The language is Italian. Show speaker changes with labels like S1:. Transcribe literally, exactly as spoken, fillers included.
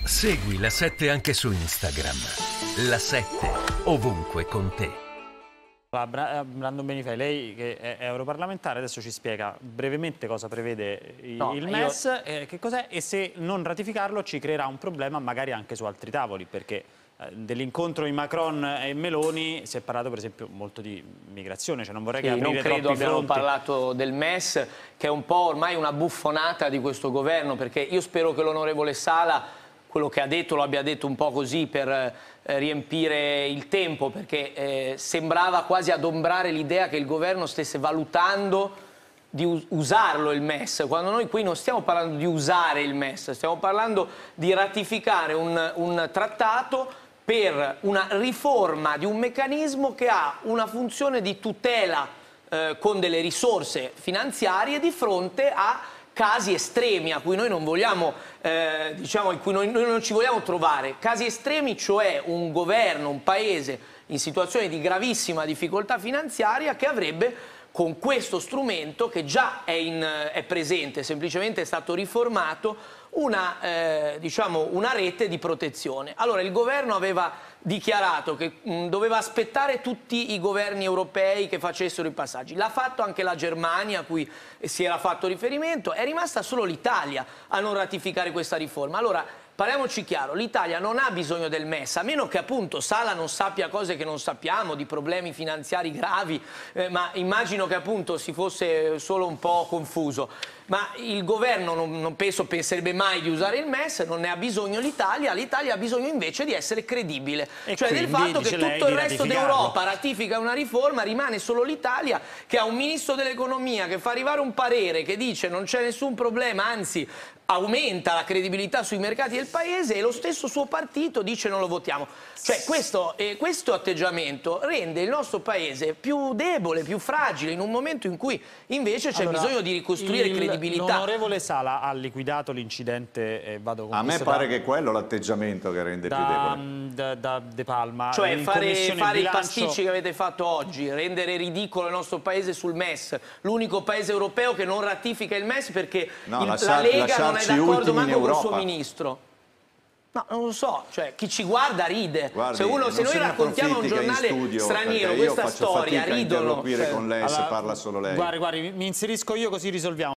S1: Segui La sette anche su Instagram. La sette, ovunque con te.
S2: Brando Benifei, lei che è europarlamentare, adesso ci spiega brevemente cosa prevede
S3: no,
S2: il M E S,
S3: io...
S2: eh, che cos'è, e se non ratificarlo ci creerà un problema magari anche su altri tavoli, perché eh, dell'incontro di Macron e Meloni si è parlato per esempio molto di migrazione, cioè non vorrei
S3: sì,
S2: che aprire
S3: non credo
S2: troppi
S3: abbiamo
S2: fronti.
S3: parlato del M E S, che è un po' ormai una buffonata di questo governo, perché io spero che l'onorevole Sala quello che ha detto lo abbia detto un po' così per eh, riempire il tempo, perché eh, sembrava quasi adombrare l'idea che il governo stesse valutando di us usarlo il M E S, quando noi qui non stiamo parlando di usare il M E S, stiamo parlando di ratificare un, un trattato per una riforma di un meccanismo che ha una funzione di tutela eh, con delle risorse finanziarie di fronte a casi estremi a cui noi non vogliamo, eh, diciamo, in cui noi, noi non ci vogliamo trovare. Casi estremi, cioè un governo, un paese in situazione di gravissima difficoltà finanziaria che avrebbe con questo strumento che già è, in, è presente, semplicemente è stato riformato, una, eh, diciamo, una rete di protezione. Allora il governo aveva dichiarato che mh, doveva aspettare tutti i governi europei che facessero i passaggi. L'ha fatto anche la Germania, a cui si era fatto riferimento, è rimasta solo l'Italia a non ratificare questa riforma. Allora, parliamoci chiaro, l'Italia non ha bisogno del M E S, a meno che appunto Sala non sappia cose che non sappiamo, di problemi finanziari gravi, eh, ma immagino che appunto si fosse solo un po' confuso. Ma il governo non, non penso penserebbe mai di usare il M E S, non ne ha bisogno l'Italia, l'Italia ha bisogno invece di essere credibile,
S2: e
S3: cioè del fatto che tutto il resto d'Europa ratifica una riforma, rimane solo l'Italia che ha un ministro dell'economia che fa arrivare un parere che dice non c'è nessun problema, anzi aumenta la credibilità sui mercati del paese, e lo stesso suo partito dice non lo votiamo. Cioè questo, eh, questo atteggiamento rende il nostro paese più debole, più fragile, in un momento in cui invece c'è allora, bisogno di ricostruire il, credibilità.
S2: L'onorevole Sala ha liquidato l'incidente, e vado con
S4: a me pare
S2: da,
S4: che è quello l'atteggiamento che rende
S2: da,
S4: più debole.
S2: Da, da De Palma.
S3: Cioè fare, fare
S2: bilancio...
S3: i pasticci che avete fatto oggi, rendere ridicolo il nostro paese sul M E S, l'unico paese europeo che non ratifica il M E S perché
S4: no,
S3: il,
S4: lasciar,
S3: la Lega non è d'accordo manco con il suo
S4: Europa.
S3: ministro. No, non lo so, cioè chi ci guarda ride.
S4: Guardi,
S3: se, uno, se noi raccontiamo a un giornale
S4: studio,
S3: straniero questa
S4: io
S3: storia,
S4: fatica
S3: ridono.
S4: A interloquire
S3: cioè,
S4: con lei
S2: allora,
S4: se parla solo lei.
S2: Guardi, guardi, mi inserisco io così risolviamo.